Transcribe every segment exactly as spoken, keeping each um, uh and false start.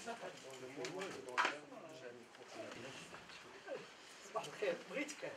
صباح الخير بغيتك.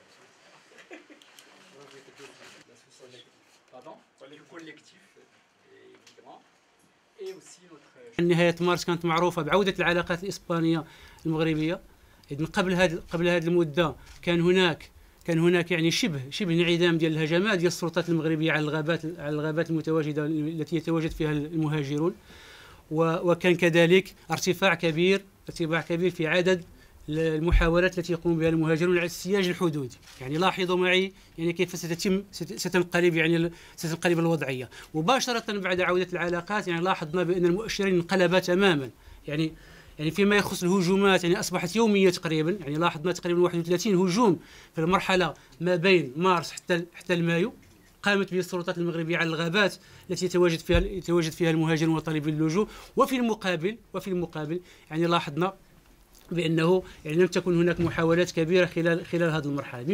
نهاية مارس كانت معروفة بعودة العلاقات الإسبانية المغربية. إذن قبل هذه قبل هذه المدة كان هناك كان هناك يعني شبه شبه انعدام ديال الهجمات ديال السلطات المغربية على الغابات على الغابات المتواجدة التي يتواجد فيها المهاجرون، وكان كذلك ارتفاع كبير ارتفاع كبير في عدد المحاولات التي يقوم بها المهاجرون على السياج الحدودي. يعني لاحظوا معي يعني كيف ستتم ستنقلب يعني ستنقلب الوضعيه. مباشره بعد عوده العلاقات يعني لاحظنا بان المؤشرين انقلبا تماما. يعني يعني فيما يخص الهجومات يعني اصبحت يوميه تقريبا. يعني لاحظنا تقريبا واحد وثلاثين هجوم في المرحله ما بين مارس حتى حتى المايو قامت به السلطات المغربيه على الغابات التي يتواجد فيها يتواجد فيها المهاجرون وطالبي اللجوء. وفي المقابل وفي المقابل يعني لاحظنا بأنه يعني لم تكن هناك محاولات كبيرة خلال خلال هذه المرحلة.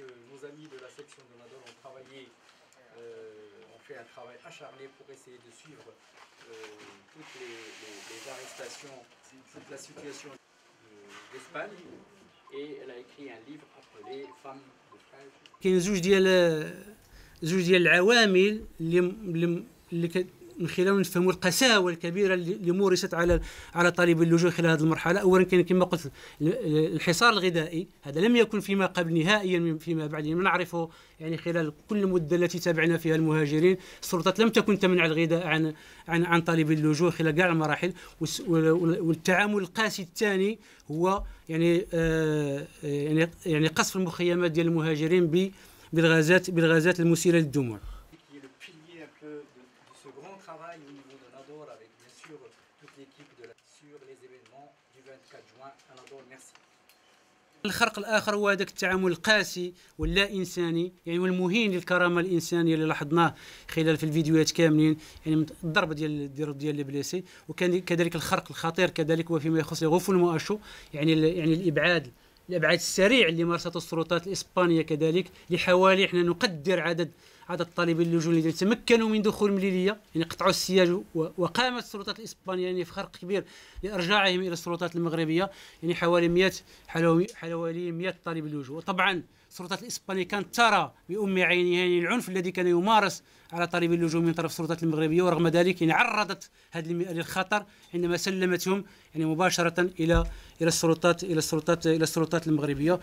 كاين زوج ديال زوج ديال العوامل اللي اللي من خلالهم نفهموا القساوه الكبيره اللي مورست على على طالب اللجوء خلال هذه المرحله. اولا كان كما قلت الحصار الغذائي، هذا لم يكن فيما قبل نهائيا فيما بعد. يعني نعرفه يعني خلال كل المده التي تابعنا فيها المهاجرين السلطات لم تكن تمنع الغذاء عن عن عن طالب اللجوء خلال كاع المراحل. والتعامل القاسي الثاني هو يعني آه يعني يعني قصف المخيمات ديال المهاجرين بالغازات بالغازات المسيله للدموع. Travail au niveau de Nador avec bien sûr toute l'équipe de la sur les événements du vingt-quatre juin à Nador. Merci. الخرق الآخر هو هذاك التعامل القاسي واللا إنساني يعني والمهين للكرامة الإنسانية اللي لاحظناه خلال في الفيديوهات كاملين. يعني الضرب ديال الضرب ديال البلاسي، وكان كذلك الخرق الخطير كذلك وفيما يخص غفل المؤشو يعني يعني الإبعاد الإبعاد السريع اللي مارسته السلطات الإسبانية كذلك لحوالي احنا نقدر عدد عدد طالبي اللجوء الذين تمكنوا من دخول مليلية. يعني قطعوا السياج، وقامت السلطات الإسبانية يعني في خرق كبير لإرجاعهم إلى السلطات المغربية. يعني حوالي مئة حوالي مئة طالب اللجوء. وطبعا السلطات الإسبانية كانت ترى بأم عينها يعني العنف الذي كان يمارس على طالبي اللجوء من طرف السلطات المغربية، ورغم ذلك يعني عرضت هذه المئة للخطر عندما سلمتهم يعني مباشرة إلى إلى السلطات إلى السلطات إلى السلطات المغربية.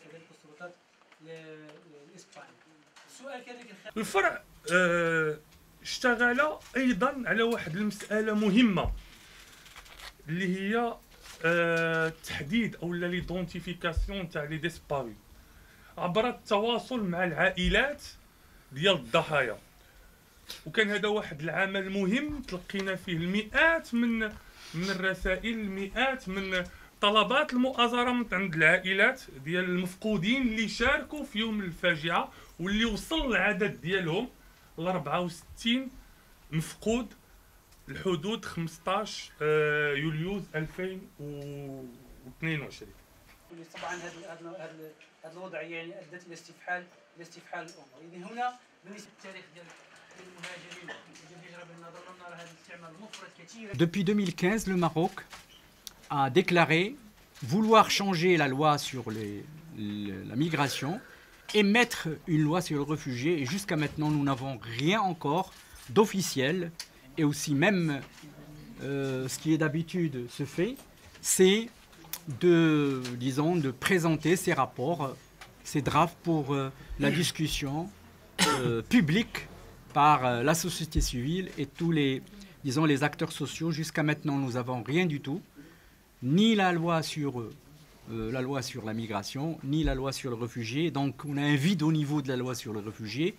الفرع اشتغل ايضا على واحد المساله مهمه اللي هي التحديد او ليدونتيفيكاسيون تاع لي ديسباري عبر التواصل مع العائلات ديال الضحايا. وكان هذا واحد العمل مهم تلقينا فيه المئات من من الرسائل، المئات من طلبات المؤازره من عند العائلات ديال المفقودين اللي شاركوا في يوم الفاجعه، واللي وصل العدد ديالهم ل أربعة وستين مفقود الحدود خمسطاش يوليو ألفين واثنين وعشرين. طبعا هذا هذا الوضع يعني ادت الى استفحال الى استفحال الامور. اذا هنا بالنسبه للتاريخ ديال المهاجرين ديال الهجره بالنظر نرى هذا الاستعمال المفرط كثيرا. Depuis deux mille quinze, le Maroc a déclaré vouloir changer la loi sur les, la migration et mettre une loi sur les réfugiés. Et jusqu'à maintenant, nous n'avons rien encore d'officiel. Et aussi même, euh, ce qui est d'habitude se fait, c'est de, disons, de présenter ces rapports, ces drafts pour euh, la discussion euh, publique par euh, la société civile et tous les, disons, les acteurs sociaux. Jusqu'à maintenant, nous n'avons rien du tout, ni la loi sur euh, Euh, la loi sur la migration, ni la loi sur les réfugiés. Donc on a un vide au niveau de la loi sur les réfugiés.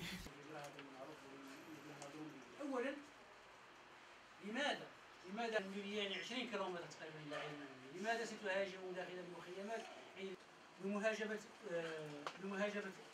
لماذا ستهاجمون داخل المخيمات بمهاجمة بمهاجمة